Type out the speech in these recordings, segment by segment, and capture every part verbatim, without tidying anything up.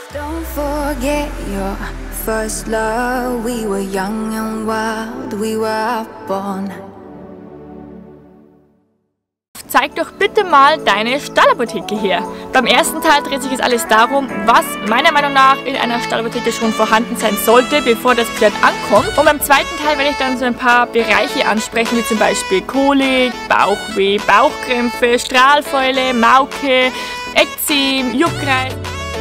Don't forget your first love. We were young and wild, we were up all night. Zeig doch bitte mal deine Stallapotheke her. Beim ersten Teil dreht sich jetzt alles darum, was meiner Meinung nach in einer Stallapotheke schon vorhanden sein sollte, bevor das Pferd ankommt. Und beim zweiten Teil werde ich dann so ein paar Bereiche ansprechen, wie zum Beispiel Kolik, Bauchweh, Bauchkrämpfe, Strahlfäule, Mauke, Ekzem, Juckreiz.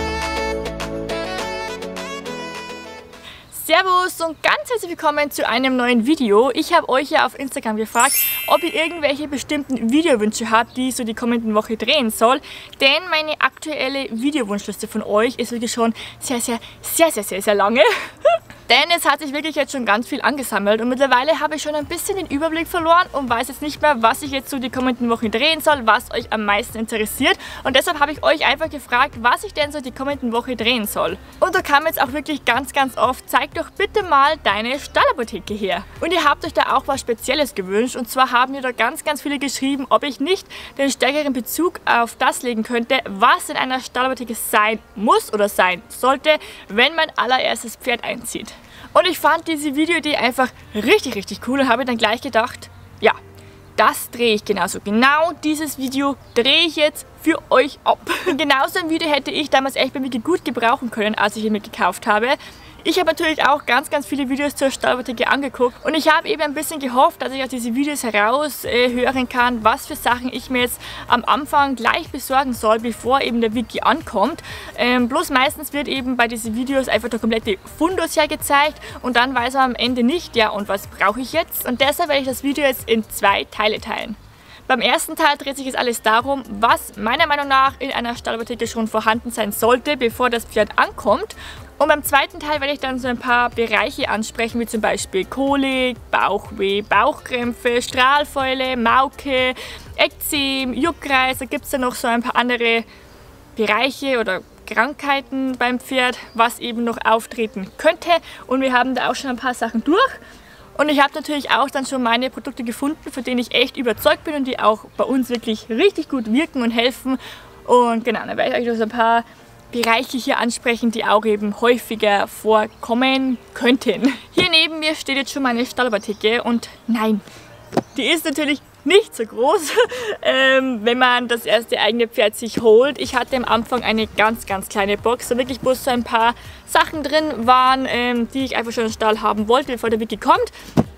Servus und ganz herzlich willkommen zu einem neuen Video. Ich habe euch ja auf Instagram gefragt, ob ihr irgendwelche bestimmten Videowünsche habt, die ich so die kommenden Woche drehen soll. Denn meine aktuelle Videowunschliste von euch ist wirklich schon sehr, sehr, sehr, sehr, sehr, sehr lange. Denn es hat sich wirklich jetzt schon ganz viel angesammelt und mittlerweile habe ich schon ein bisschen den Überblick verloren und weiß jetzt nicht mehr, was ich jetzt so die kommenden Wochen drehen soll, was euch am meisten interessiert. Und deshalb habe ich euch einfach gefragt, was ich denn so die kommenden Woche drehen soll. Und da kam jetzt auch wirklich ganz, ganz oft, zeig doch bitte mal deine Stallapotheke her. Und ihr habt euch da auch was Spezielles gewünscht. Und zwar haben mir da ganz, ganz viele geschrieben, ob ich nicht den stärkeren Bezug auf das legen könnte, was in einer Stallapotheke sein muss oder sein sollte, wenn mein allererstes Pferd einzieht. Und ich fand diese Videoidee einfach richtig, richtig cool und habe dann gleich gedacht, ja, das drehe ich genauso. Genau dieses Video drehe ich jetzt für euch ab. Genau so ein Video hätte ich damals echt bei mir gut gebrauchen können, als ich ihn mir gekauft habe. Ich habe natürlich auch ganz, ganz viele Videos zur Stallapotheke angeguckt und ich habe eben ein bisschen gehofft, dass ich aus diesen Videos heraus äh, hören kann, was für Sachen ich mir jetzt am Anfang gleich besorgen soll, bevor eben der Wiki ankommt. Ähm, bloß meistens wird eben bei diesen Videos einfach der komplette Fundus hergezeigt und dann weiß man am Ende nicht, ja und was brauche ich jetzt? Und deshalb werde ich das Video jetzt in zwei Teile teilen. Beim ersten Teil dreht sich jetzt alles darum, was meiner Meinung nach in einer Stallapotheke schon vorhanden sein sollte, bevor das Pferd ankommt. Und beim zweiten Teil werde ich dann so ein paar Bereiche ansprechen, wie zum Beispiel Kolik, Bauchweh, Bauchkrämpfe, Strahlfäule, Mauke, Ekzem, Juckreiz. Da gibt es dann noch so ein paar andere Bereiche oder Krankheiten beim Pferd, was eben noch auftreten könnte. Und wir haben da auch schon ein paar Sachen durch. Und ich habe natürlich auch dann schon meine Produkte gefunden, von denen ich echt überzeugt bin und die auch bei uns wirklich richtig gut wirken und helfen. Und genau, dann werde ich euch noch so ein paar Bereiche hier ansprechen, die auch eben häufiger vorkommen könnten. Hier neben mir steht jetzt schon meine Stallapotheke und nein, die ist natürlich nicht so groß, ähm, wenn man das erste eigene Pferd sich holt. Ich hatte am Anfang eine ganz, ganz kleine Box, da wirklich bloß so ein paar Sachen drin waren, ähm, die ich einfach schon im Stall haben wollte, bevor der Wiki kommt.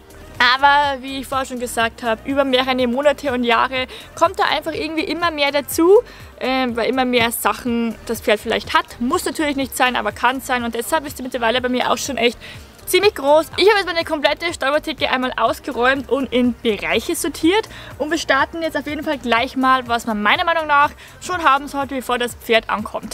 Aber wie ich vorher schon gesagt habe, über mehrere Monate und Jahre kommt da einfach irgendwie immer mehr dazu, äh, weil immer mehr Sachen das Pferd vielleicht hat. Muss natürlich nicht sein, aber kann sein und deshalb ist sie mittlerweile bei mir auch schon echt ziemlich groß. Ich habe jetzt meine komplette Stallapotheke einmal ausgeräumt und in Bereiche sortiert und wir starten jetzt auf jeden Fall gleich mal, was man meiner Meinung nach schon haben sollte, bevor das Pferd ankommt.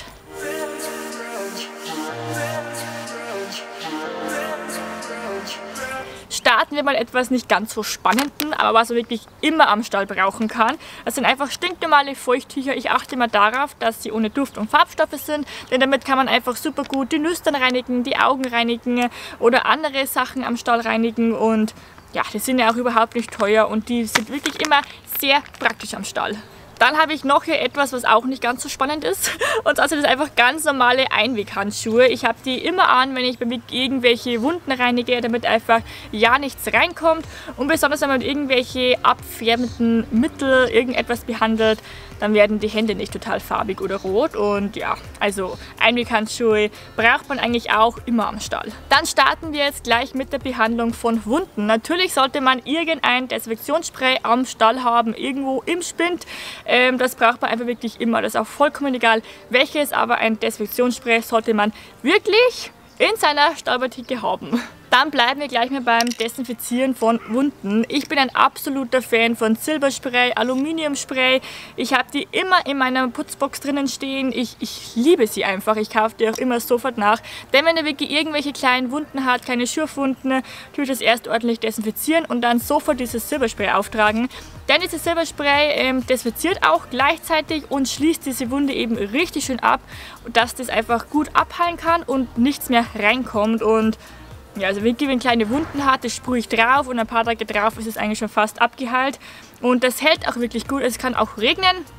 Starten wir mal etwas nicht ganz so Spannenden, aber was man wirklich immer am Stall brauchen kann. Das sind einfach stinknormale Feuchttücher. Ich achte immer darauf, dass sie ohne Duft- und Farbstoffe sind, denn damit kann man einfach super gut die Nüstern reinigen, die Augen reinigen oder andere Sachen am Stall reinigen und ja, die sind ja auch überhaupt nicht teuer und die sind wirklich immer sehr praktisch am Stall. Dann habe ich noch hier etwas, was auch nicht ganz so spannend ist. Und zwar sind das einfach ganz normale Einweghandschuhe. Ich habe die immer an, wenn ich bei mir irgendwelche Wunden reinige, damit einfach ja nichts reinkommt. Und besonders wenn man irgendwelche abfärbenden Mittel irgendetwas behandelt, dann werden die Hände nicht total farbig oder rot. Und ja, also Einweghandschuhe braucht man eigentlich auch immer am Stall. Dann starten wir jetzt gleich mit der Behandlung von Wunden. Natürlich sollte man irgendein Desinfektionsspray am Stall haben, irgendwo im Spind. Ähm, das braucht man einfach wirklich immer. Das ist auch vollkommen egal welches, aber ein Desinfektionsspray sollte man wirklich in seiner Stallapotheke haben. Dann bleiben wir gleich mal beim Desinfizieren von Wunden. Ich bin ein absoluter Fan von Silberspray, Aluminiumspray. Ich habe die immer in meiner Putzbox drinnen stehen. Ich, ich liebe sie einfach. Ich kaufe die auch immer sofort nach. Denn wenn der wirklich irgendwelche kleinen Wunden hat, keine Schürfwunden, tue ich das erst ordentlich desinfizieren und dann sofort dieses Silberspray auftragen. Denn dieses Silberspray ähm, desinfiziert auch gleichzeitig und schließt diese Wunde eben richtig schön ab, dass das einfach gut abheilen kann und nichts mehr reinkommt. Und ja, also wenn man kleine Wunden hat, das sprühe ich drauf und ein paar Tage drauf ist es eigentlich schon fast abgeheilt. Und das hält auch wirklich gut. Es kann auch regnen.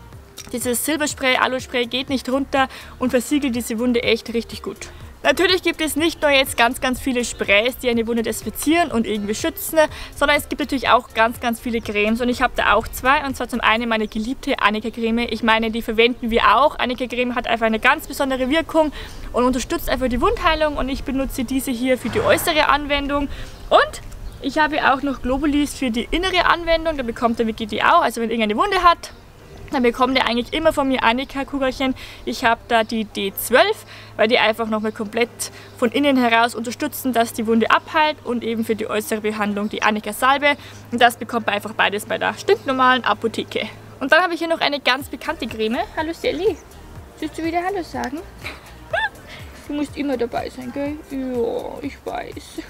Dieses Silberspray, Aluspray geht nicht runter und versiegelt diese Wunde echt richtig gut. Natürlich gibt es nicht nur jetzt ganz, ganz viele Sprays, die eine Wunde desinfizieren und irgendwie schützen, sondern es gibt natürlich auch ganz, ganz viele Cremes und ich habe da auch zwei, und zwar zum einen meine geliebte Annika-Creme. Ich meine, die verwenden wir auch. Annika-Creme hat einfach eine ganz besondere Wirkung und unterstützt einfach die Wundheilung, und ich benutze diese hier für die äußere Anwendung. Und ich habe auch noch Globulis für die innere Anwendung, da bekommt der Vicky die auch, also wenn irgendeine Wunde hat, dann bekommt ihr eigentlich immer von mir Annika-Kugelchen. Ich habe da die D zwölf, weil die einfach nochmal komplett von innen heraus unterstützen, dass die Wunde abheilt, und eben für die äußere Behandlung die Annika-Salbe. Und das bekommt man einfach beides bei der stinknormalen Apotheke. Und dann habe ich hier noch eine ganz bekannte Creme. Hallo Sally, willst du wieder Hallo sagen? Du musst immer dabei sein, gell? Ja, ich weiß.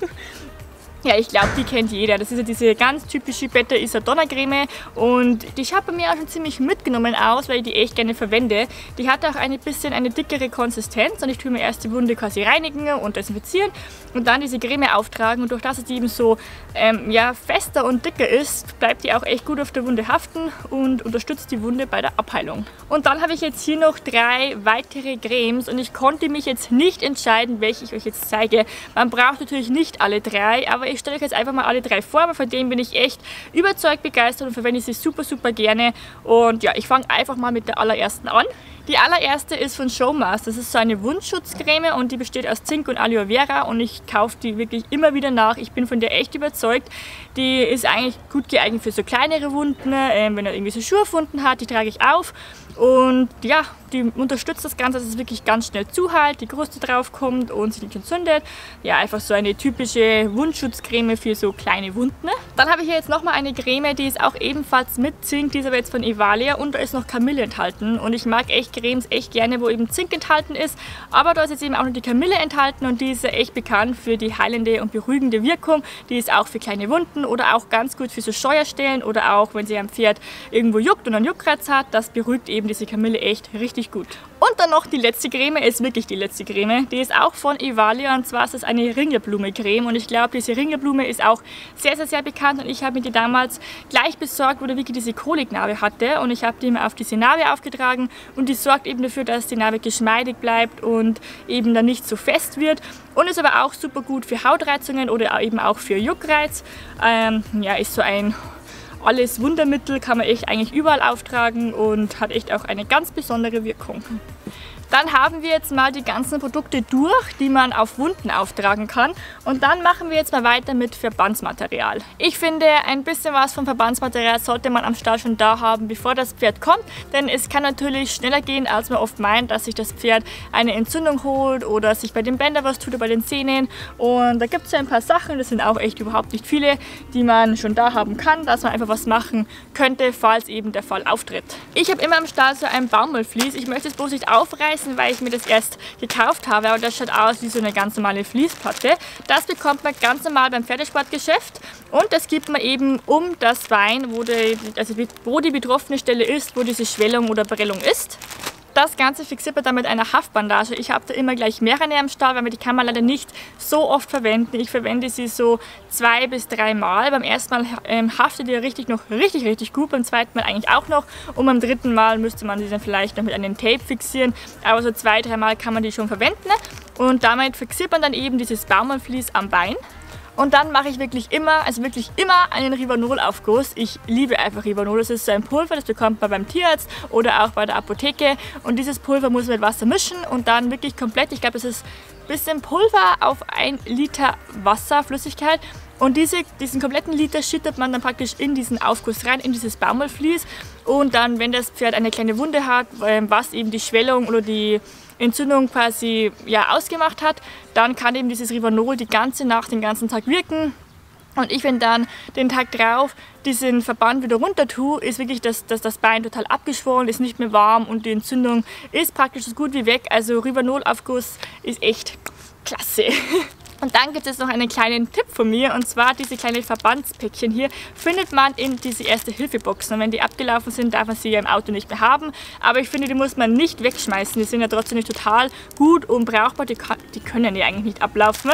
Ja, ich glaube, die kennt jeder. Das ist ja diese ganz typische Beta Isadonna Creme, und die schaut bei mir auch schon ziemlich mitgenommen aus, weil ich die echt gerne verwende. Die hat auch ein bisschen eine dickere Konsistenz, und ich tue mir erst die Wunde quasi reinigen und desinfizieren und dann diese Creme auftragen, und durch das die eben so ähm, ja, fester und dicker ist, bleibt die auch echt gut auf der Wunde haften und unterstützt die Wunde bei der Abheilung. Und dann habe ich jetzt hier noch drei weitere Cremes, und ich konnte mich jetzt nicht entscheiden, welche ich euch jetzt zeige. Man braucht natürlich nicht alle drei, aber ich stelle euch jetzt einfach mal alle drei vor, aber von denen bin ich echt überzeugt begeistert und verwende sie super, super gerne. Und ja, ich fange einfach mal mit der allerersten an. Die allererste ist von Showmask. Das ist so eine Wundschutzcreme, und die besteht aus Zink und Aloe Vera, und ich kaufe die wirklich immer wieder nach. Ich bin von der echt überzeugt. Die ist eigentlich gut geeignet für so kleinere Wunden, äh, wenn er irgendwie so Schurfwunden hat, die trage ich auf. Und ja, die unterstützt das Ganze, dass es wirklich ganz schnell zuhält, die Kruste drauf kommt und sich nicht entzündet. Ja, einfach so eine typische Wundschutzcreme für so kleine Wunden. Dann habe ich hier jetzt nochmal eine Creme, die ist auch ebenfalls mit Zink, die ist aber jetzt von Evalia, und da ist noch Kamille enthalten. Und ich mag echt Cremes echt gerne, wo eben Zink enthalten ist, aber da ist jetzt eben auch noch die Kamille enthalten, und die ist ja echt bekannt für die heilende und beruhigende Wirkung. Die ist auch für kleine Wunden oder auch ganz gut für so Scheuerstellen, oder auch wenn sie am Pferd irgendwo juckt und einen Juckreiz hat, das beruhigt eben diese Kamille echt richtig gut. Und dann noch die letzte Creme, ist wirklich die letzte Creme, die ist auch von Evalia, und zwar ist das eine Ringelblume-Creme, und ich glaube, diese Ringelblume ist auch sehr, sehr, sehr bekannt, und ich habe mir die damals gleich besorgt, wo der Vicky diese Koliknarbe hatte, und ich habe die mir auf diese Narbe aufgetragen, und die sorgt eben dafür, dass die Narbe geschmeidig bleibt und eben dann nicht so fest wird, und ist aber auch super gut für Hautreizungen oder eben auch für Juckreiz. Ähm, ja, ist so ein alles Wundermittel, kann man echt eigentlich überall auftragen und hat echt auch eine ganz besondere Wirkung. Dann haben wir jetzt mal die ganzen Produkte durch, die man auf Wunden auftragen kann. Und dann machen wir jetzt mal weiter mit Verbandsmaterial. Ich finde, ein bisschen was vom Verbandsmaterial sollte man am Stall schon da haben, bevor das Pferd kommt. Denn es kann natürlich schneller gehen, als man oft meint, dass sich das Pferd eine Entzündung holt oder sich bei den Bändern was tut oder bei den Zähnen. Und da gibt es ja ein paar Sachen, das sind auch echt überhaupt nicht viele, die man schon da haben kann, dass man einfach was machen könnte, falls eben der Fall auftritt. Ich habe immer am Stall so ein Baumwollvlies. Ich möchte es bloß nicht aufreißen, weil ich mir das erst gekauft habe, aber das schaut aus wie so eine ganz normale Fließplatte. Das bekommt man ganz normal beim Pferdesportgeschäft, und das gibt man eben um das Bein, wo die, also wo die betroffene Stelle ist, wo diese Schwellung oder Prellung ist. Das Ganze fixiert man dann mit einer Haftbandage. Ich habe da immer gleich mehrere am Stall, weil man die kann man leider nicht so oft verwenden. Ich verwende sie so zwei bis drei Mal. Beim ersten Mal ähm, haftet die richtig noch richtig, richtig gut, beim zweiten Mal eigentlich auch noch, und beim dritten Mal müsste man sie dann vielleicht noch mit einem Tape fixieren. Aber so zwei, drei Mal kann man die schon verwenden, und damit fixiert man dann eben dieses Baumwollvlies am Bein. Und dann mache ich wirklich immer, also wirklich immer einen Rivanol-Aufguss. Ich liebe einfach Rivanol. Das ist so ein Pulver, das bekommt man beim Tierarzt oder auch bei der Apotheke. Und dieses Pulver muss man mit Wasser mischen und dann wirklich komplett, ich glaube, das ist ein bisschen Pulver auf ein Liter Wasser, Flüssigkeit. Und diese, diesen kompletten Liter schüttet man dann praktisch in diesen Aufguss rein, in dieses Baumwollvlies. Und dann, wenn das Pferd eine kleine Wunde hat, was eben die Schwellung oder die Entzündung quasi ja, ausgemacht hat, dann kann eben dieses Rivanol die ganze Nacht, den ganzen Tag wirken. Und ich, wenn dann den Tag drauf diesen Verband wieder runter tue, ist wirklich, dass, dass das Bein total abgeschwollen ist, nicht mehr warm, und die Entzündung ist praktisch so gut wie weg. Also Rivanol-Aufguss ist echt klasse. Und dann gibt es noch einen kleinen Tipp von mir, und zwar diese kleinen Verbandspäckchen hier findet man in diese Erste-Hilfe-Boxen. Und wenn die abgelaufen sind, darf man sie ja im Auto nicht mehr haben. Aber ich finde, die muss man nicht wegschmeißen. Die sind ja trotzdem nicht total gut und brauchbar. Die, kann, die können ja eigentlich nicht ablaufen.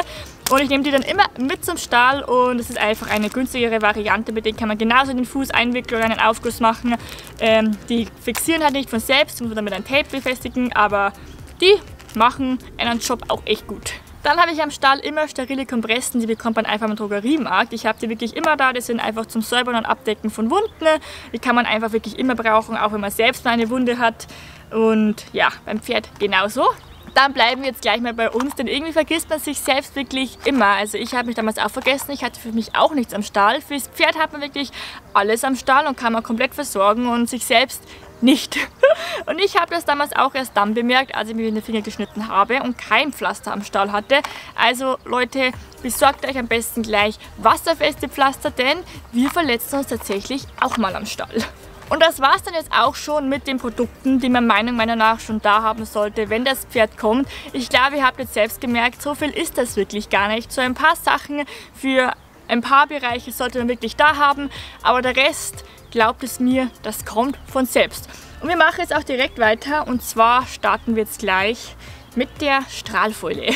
Und ich nehme die dann immer mit zum Stall und es ist einfach eine günstigere Variante, mit denen kann man genauso den Fuß einwickeln oder einen Aufguss machen. Ähm, die fixieren halt nicht von selbst, muss man dann mit einem Tape befestigen, aber die machen einen Job auch echt gut. Dann habe ich am Stall immer sterile Kompressen, die bekommt man einfach im Drogeriemarkt. Ich habe die wirklich immer da, die sind einfach zum Säubern und Abdecken von Wunden. Die kann man einfach wirklich immer brauchen, auch wenn man selbst mal eine Wunde hat. Und ja, beim Pferd genauso. Dann bleiben wir jetzt gleich mal bei uns, denn irgendwie vergisst man sich selbst wirklich immer. Also ich habe mich damals auch vergessen, ich hatte für mich auch nichts am Stall. Fürs Pferd hat man wirklich alles am Stall und kann man komplett versorgen und sich selbst nicht. Und ich habe das damals auch erst dann bemerkt, als ich mir in den Finger geschnitten habe und kein Pflaster am Stall hatte. Also Leute, besorgt euch am besten gleich wasserfeste Pflaster, denn wir verletzen uns tatsächlich auch mal am Stall. Und das war es dann jetzt auch schon mit den Produkten, die man meiner Meinung nach schon da haben sollte, wenn das Pferd kommt. Ich glaube, ihr habt jetzt selbst gemerkt, so viel ist das wirklich gar nicht. So ein paar Sachen für ein paar Bereiche sollte man wirklich da haben, aber der Rest, glaubt es mir, das kommt von selbst. Und wir machen jetzt auch direkt weiter und zwar starten wir jetzt gleich mit der Strahlfolie.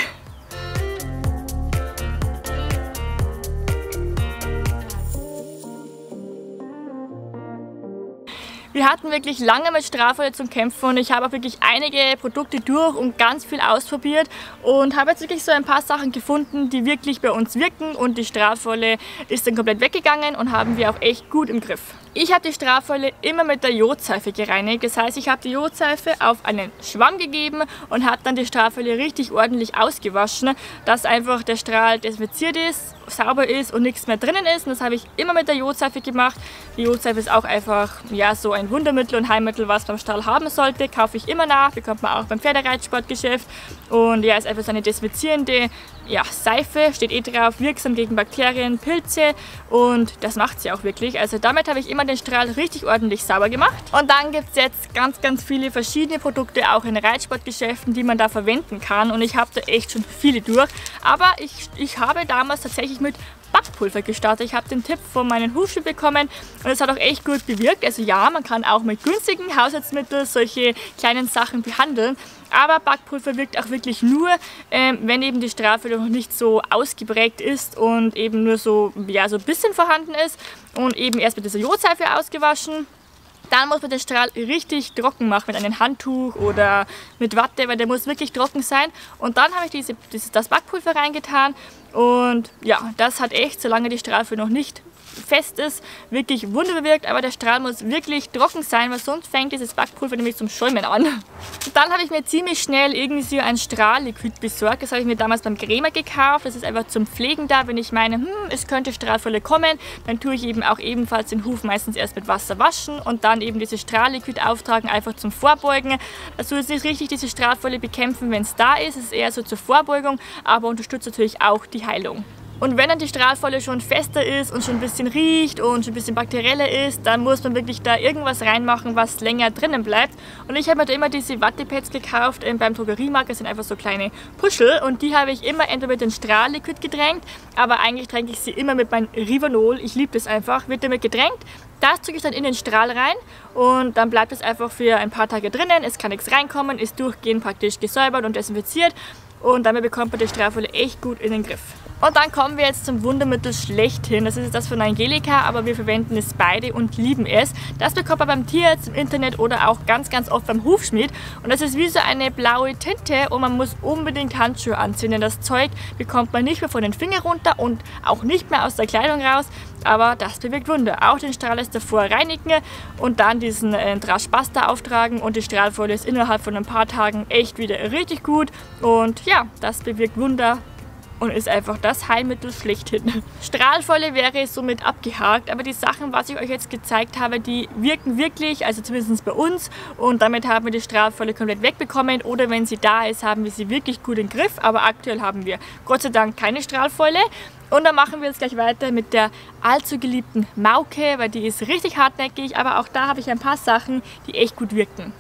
Wir hatten wirklich lange mit Strahlfolie zum Kämpfen und ich habe auch wirklich einige Produkte durch und ganz viel ausprobiert und habe jetzt wirklich so ein paar Sachen gefunden, die wirklich bei uns wirken und die Strahlfolie ist dann komplett weggegangen und haben wir auch echt gut im Griff. Ich habe die Strahlfolie immer mit der Jodseife gereinigt, das heißt, ich habe die Jodseife auf einen Schwamm gegeben und habe dann die Strahlfolie richtig ordentlich ausgewaschen, dass einfach der Strahl desinfiziert ist, sauber ist und nichts mehr drinnen ist. Und das habe ich immer mit der Jodseife gemacht. Die Jodseife ist auch einfach ja, so ein Wundermittel und Heilmittel, was man beim Stall haben sollte. Kaufe ich immer nach, bekommt man auch beim Pferdereitsportgeschäft. Und ja, ist einfach so eine desinfizierende ja, Seife, steht eh drauf, wirksam gegen Bakterien, Pilze und das macht sie auch wirklich. Also damit habe ich immer den Strahl richtig ordentlich sauber gemacht. Und dann gibt es jetzt ganz, ganz viele verschiedene Produkte, auch in Reitsportgeschäften, die man da verwenden kann. Und ich habe da echt schon viele durch. Aber ich, ich habe damals tatsächlich mit Backpulver gestartet. Ich habe den Tipp von meinen Hufschmied bekommen und es hat auch echt gut bewirkt. Also ja, man kann auch mit günstigen Haushaltsmitteln solche kleinen Sachen behandeln. Aber Backpulver wirkt auch wirklich nur, ähm, wenn eben die Strahlfolie noch nicht so ausgeprägt ist und eben nur so, ja, so ein bisschen vorhanden ist und eben erst mit dieser Jodseife ausgewaschen. Dann muss man den Strahl richtig trocken machen mit einem Handtuch oder mit Watte, weil der muss wirklich trocken sein. Und dann habe ich diese, dieses, das Backpulver reingetan und ja, das hat echt, solange die Strahlfolie noch nicht fest ist, wirklich Wunder bewirkt, aber der Strahl muss wirklich trocken sein, weil sonst fängt dieses Backpulver nämlich zum Schäumen an. Und dann habe ich mir ziemlich schnell irgendwie so ein Strahlliquid besorgt. Das habe ich mir damals beim Krämer gekauft. Das ist einfach zum Pflegen da, wenn ich meine, hm, es könnte Strahlfolie kommen, dann tue ich eben auch ebenfalls den Huf meistens erst mit Wasser waschen und dann eben dieses Strahlliquid auftragen, einfach zum Vorbeugen. Also es ist nicht richtig diese Strahlfolie bekämpfen, wenn es da ist, es ist eher so zur Vorbeugung, aber unterstützt natürlich auch die Heilung. Und wenn dann die Strahlfolie schon fester ist und schon ein bisschen riecht und schon ein bisschen bakterieller ist, dann muss man wirklich da irgendwas reinmachen, was länger drinnen bleibt. Und ich habe mir da immer diese Wattepads gekauft ähm, beim Drogeriemarkt, das sind einfach so kleine Puschel und die habe ich immer entweder mit dem Strahlliquid getränkt, aber eigentlich tränke ich sie immer mit meinem Rivanol, ich liebe das einfach, wird damit getränkt. Das drücke ich dann in den Strahl rein und dann bleibt es einfach für ein paar Tage drinnen, es kann nichts reinkommen, ist durchgehend praktisch gesäubert und desinfiziert und damit bekommt man die Strahlfolie echt gut in den Griff. Und dann kommen wir jetzt zum Wundermittel schlechthin. Das ist das von Angelika, aber wir verwenden es beide und lieben es. Das bekommt man beim Tierarzt, im Internet oder auch ganz, ganz oft beim Hufschmied. Und das ist wie so eine blaue Tinte und man muss unbedingt Handschuhe anziehen, denn das Zeug bekommt man nicht mehr von den Fingern runter und auch nicht mehr aus der Kleidung raus. Aber das bewirkt Wunder. Auch den Strahl erst davor reinigen und dann diesen äh, Draschpasta auftragen und die Strahlfolie ist innerhalb von ein paar Tagen echt wieder richtig gut. Und ja, das bewirkt Wunder. Und ist einfach das Heilmittel schlechthin. Strahlfolie wäre somit abgehakt, aber die Sachen, was ich euch jetzt gezeigt habe, die wirken wirklich, also zumindest bei uns. Und damit haben wir die Strahlfolie komplett wegbekommen oder wenn sie da ist, haben wir sie wirklich gut im Griff. Aber aktuell haben wir Gott sei Dank keine Strahlfolie. Und dann machen wir jetzt gleich weiter mit der allzu geliebten Mauke, weil die ist richtig hartnäckig, aber auch da habe ich ein paar Sachen, die echt gut wirken.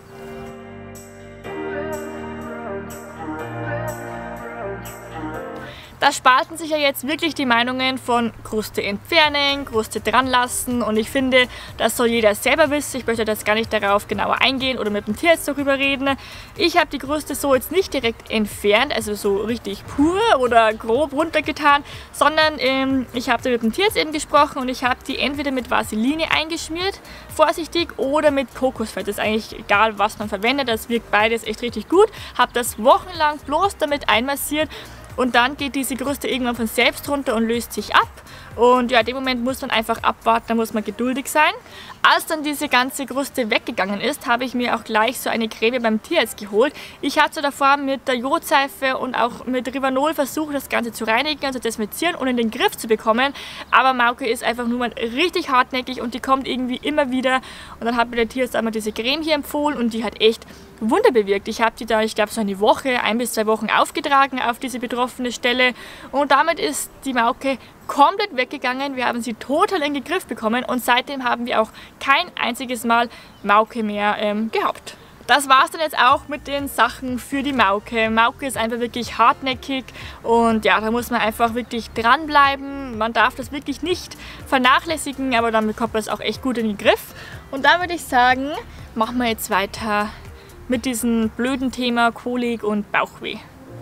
Da spalten sich ja jetzt wirklich die Meinungen von Kruste entfernen, Kruste dran lassen und ich finde, das soll jeder selber wissen. Ich möchte jetzt gar nicht darauf genauer eingehen oder mit dem Tierarzt darüber reden. Ich habe die Kruste so jetzt nicht direkt entfernt, also so richtig pur oder grob runtergetan, sondern ähm, ich habe da mit dem Tierarzt eben gesprochen und ich habe die entweder mit Vaseline eingeschmiert, vorsichtig, oder mit Kokosfett. Das ist eigentlich egal, was man verwendet, das wirkt beides echt richtig gut. Habe das wochenlang bloß damit einmassiert. Und dann geht diese Kruste irgendwann von selbst runter und löst sich ab. Und ja, in dem Moment muss man einfach abwarten, da muss man geduldig sein. Als dann diese ganze Kruste weggegangen ist, habe ich mir auch gleich so eine Creme beim Tierarzt geholt. Ich hatte davor mit der Jodseife und auch mit Rivanol versucht, das Ganze zu reinigen, also desinfizieren und in den Griff zu bekommen. Aber Mauke ist einfach nur mal richtig hartnäckig und die kommt irgendwie immer wieder. Und dann hat mir der Tierarzt einmal diese Creme hier empfohlen und die hat echt Wunder bewirkt. Ich habe die da, ich glaube, so eine Woche, ein bis zwei Wochen aufgetragen auf diese betroffene Stelle und damit ist die Mauke komplett weggegangen. Wir haben sie total in den Griff bekommen und seitdem haben wir auch kein einziges Mal Mauke mehr ähm, gehabt. Das war es dann jetzt auch mit den Sachen für die Mauke. Mauke ist einfach wirklich hartnäckig und ja, da muss man einfach wirklich dranbleiben. Man darf das wirklich nicht vernachlässigen, aber dann bekommt man es auch echt gut in den Griff. Und da würde ich sagen, machen wir jetzt weiter mit diesem blöden Thema Kolik und Bauchweh.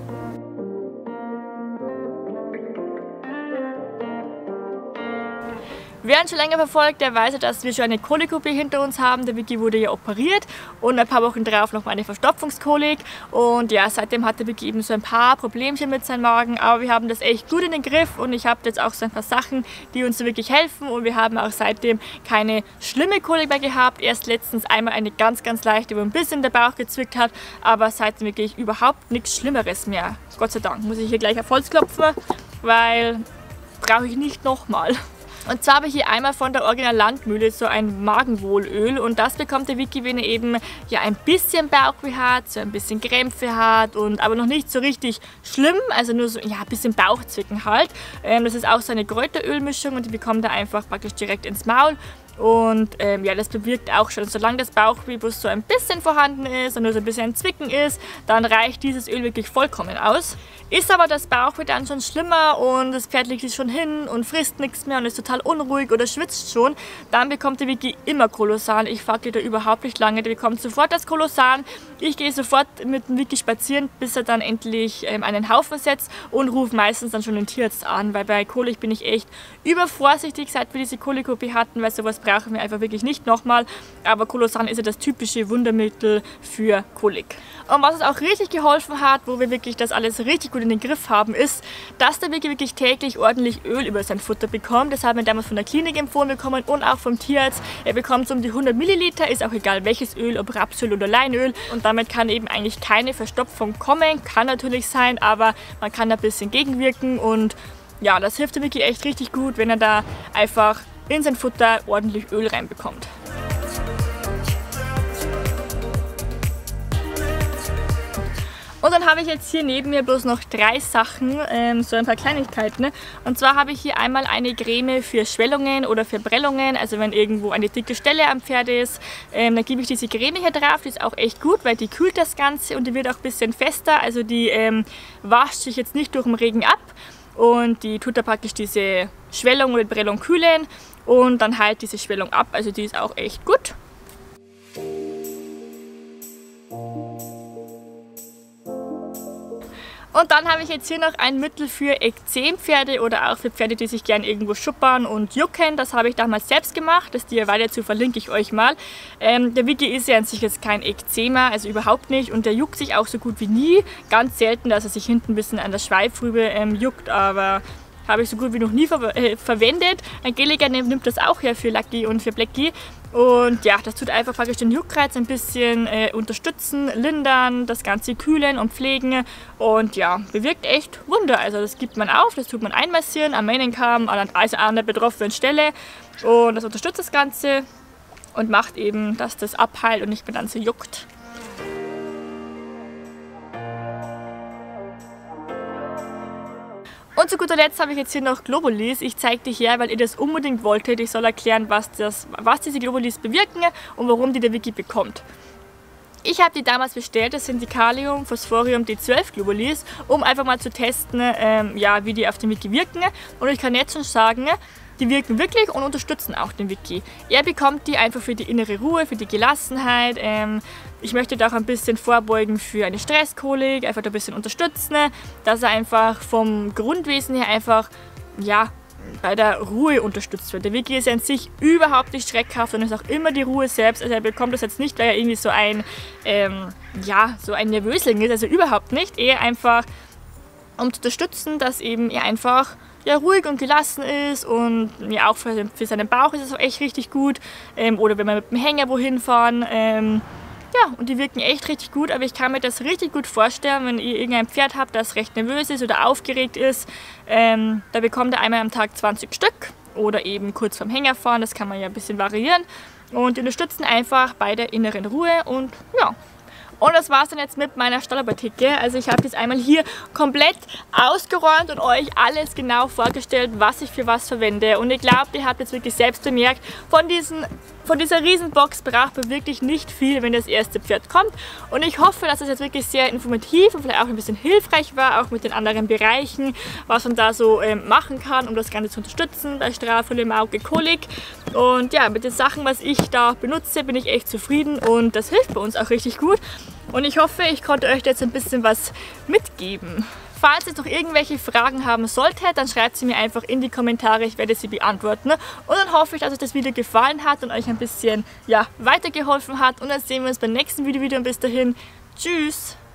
Wer uns schon länger verfolgt, der weiß ja, dass wir schon eine Kolik-O P hinter uns haben. Der Vicky wurde ja operiert und ein paar Wochen drauf noch mal eine Verstopfungskolik. Und ja, seitdem hat der Vicky eben so ein paar Problemchen mit seinem Magen. Aber wir haben das echt gut in den Griff und ich habe jetzt auch so ein paar Sachen, die uns wirklich helfen. Und wir haben auch seitdem keine schlimme Kolik mehr gehabt. Erst letztens einmal eine ganz, ganz leichte, wo ein bisschen der Bauch gezwickt hat. Aber seitdem wirklich überhaupt nichts Schlimmeres mehr. Gott sei Dank. Muss ich hier gleich auf Holz klopfen, weil brauche ich nicht nochmal. Und zwar habe ich hier einmal von der Original Landmühle so ein Magenwohlöl und das bekommt der Vicky, wenn er eben ja ein bisschen Bauchweh hat, so ein bisschen Krämpfe hat und aber noch nicht so richtig schlimm, also nur so ja, ein bisschen Bauchzwicken halt. Ähm, das ist auch so eine Kräuterölmischung und die bekommt er einfach praktisch direkt ins Maul. Und ähm, ja, das bewirkt auch schon, solange das Bauchweh bloß so ein bisschen vorhanden ist und nur so ein bisschen ein Zwicken ist, dann reicht dieses Öl wirklich vollkommen aus. Ist aber das Bauchweh dann schon schlimmer und das Pferd legt sich schon hin und frisst nichts mehr und ist total unruhig oder schwitzt schon, dann bekommt der Vicky immer Kolosan. Ich fackle da überhaupt nicht lange, der bekommt sofort das Kolosan. Ich gehe sofort mit dem Vicky spazieren, bis er dann endlich ähm, einen Haufen setzt und rufe meistens dann schon den Tierarzt an, weil bei Kolik bin ich echt übervorsichtig, seit wir diese Kolik-O P hatten, weil sowas brauchen wir einfach wirklich nicht nochmal. Aber Kolosan ist ja das typische Wundermittel für Kolik. Und was uns auch richtig geholfen hat, wo wir wirklich das alles richtig gut in den Griff haben, ist, dass der Vicky wirklich täglich ordentlich Öl über sein Futter bekommt. Das haben wir damals von der Klinik empfohlen bekommen und auch vom Tierarzt. Er bekommt so um die hundert Milliliter, ist auch egal welches Öl, ob Rapsöl oder Leinöl. Und damit kann eben eigentlich keine Verstopfung kommen. Kann natürlich sein, aber man kann da ein bisschen gegenwirken. Und ja, das hilft der Vicky echt richtig gut, wenn er da einfach in sein Futter ordentlich Öl reinbekommt. Und dann habe ich jetzt hier neben mir bloß noch drei Sachen, ähm, so ein paar Kleinigkeiten. Und zwar habe ich hier einmal eine Creme für Schwellungen oder für Prellungen, also wenn irgendwo eine dicke Stelle am Pferd ist, ähm, dann gebe ich diese Creme hier drauf. Die ist auch echt gut, weil die kühlt das Ganze und die wird auch ein bisschen fester, also die ähm, wascht sich jetzt nicht durch den Regen ab. Und die tut da praktisch diese Schwellung oder Prellung kühlen und dann heilt diese Schwellung ab, also die ist auch echt gut. Und dann habe ich jetzt hier noch ein Mittel für Ekzempferde oder auch für Pferde, die sich gern irgendwo schuppern und jucken. Das habe ich damals selbst gemacht, das D I Y dazu verlinke ich euch mal. Ähm, der Vicky ist ja an sich jetzt kein Ekzema, also überhaupt nicht, und der juckt sich auch so gut wie nie. Ganz selten, dass er sich hinten ein bisschen an der Schweifrübe ähm, juckt, aber habe ich so gut wie noch nie ver äh, verwendet. Angelika nimmt das auch her für Lucky und für Blackie. Und ja, das tut einfach praktisch den Juckreiz ein bisschen äh, unterstützen, lindern, das Ganze kühlen und pflegen. Und ja, bewirkt echt Wunder. Also das gibt man auf, das tut man einmassieren am Mähnenkamm, also an der betroffenen Stelle. Und das unterstützt das Ganze und macht eben, dass das abheilt und nicht mehr dann so juckt. Und zu guter Letzt habe ich jetzt hier noch Globulis. Ich zeige die her, weil ihr das unbedingt wolltet. Ich soll erklären, was, das, was diese Globulis bewirken und warum die der Vicky bekommt. Ich habe die damals bestellt, das sind die Kalium Phosphorium D zwölf Globulis, um einfach mal zu testen, ähm, ja, wie die auf den Wiki wirken. Und ich kann jetzt schon sagen, die wirken wirklich und unterstützen auch den Wiki. Er bekommt die einfach für die innere Ruhe, für die Gelassenheit. Ähm, ich möchte da auch ein bisschen vorbeugen für eine Stresskolik, einfach da ein bisschen unterstützen, dass er einfach vom Grundwesen her einfach, ja, bei der Ruhe unterstützt wird. Der Wiki ist ja an sich überhaupt nicht schreckhaft und ist auch immer die Ruhe selbst. Also er bekommt das jetzt nicht, weil er irgendwie so ein, ähm, ja, so ein Nervösling ist, also überhaupt nicht. Eher einfach, um zu unterstützen, dass eben er einfach ja, ruhig und gelassen ist und ja, auch für, für seinen Bauch ist es auch echt richtig gut. Ähm, oder wenn wir mit dem Hänger wohin fahren. Ähm, Ja, und die wirken echt richtig gut, aber ich kann mir das richtig gut vorstellen, wenn ihr irgendein Pferd habt, das recht nervös ist oder aufgeregt ist. Ähm, da bekommt ihr einmal am Tag zwanzig Stück oder eben kurz vorm Hänger fahren, das kann man ja ein bisschen variieren. Und die unterstützen einfach bei der inneren Ruhe und ja. Und das war es dann jetzt mit meiner Stallapotheke. Also ich habe das einmal hier komplett ausgeräumt und euch alles genau vorgestellt, was ich für was verwende. Und ich glaube, ihr habt jetzt wirklich selbst bemerkt, von, diesen, von dieser Riesenbox braucht man wirklich nicht viel, wenn das erste Pferd kommt. Und ich hoffe, dass es jetzt wirklich sehr informativ und vielleicht auch ein bisschen hilfreich war, auch mit den anderen Bereichen, was man da so ähm, machen kann, um das Ganze zu unterstützen bei Strafele, Mauke, Kolik. Und ja, mit den Sachen, was ich da benutze, bin ich echt zufrieden und das hilft bei uns auch richtig gut. Und ich hoffe, ich konnte euch jetzt ein bisschen was mitgeben. Falls ihr noch irgendwelche Fragen haben solltet, dann schreibt sie mir einfach in die Kommentare, ich werde sie beantworten. Und dann hoffe ich, dass euch das Video gefallen hat und euch ein bisschen ja, weitergeholfen hat. Und dann sehen wir uns beim nächsten Video wieder und bis dahin, tschüss!